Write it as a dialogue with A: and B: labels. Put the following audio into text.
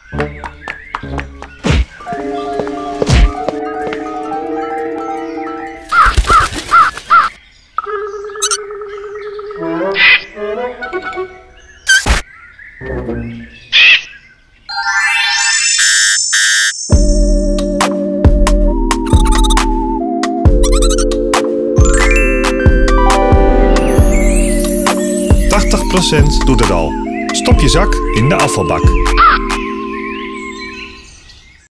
A: Doet het al. Stop je zak in de afvalbak.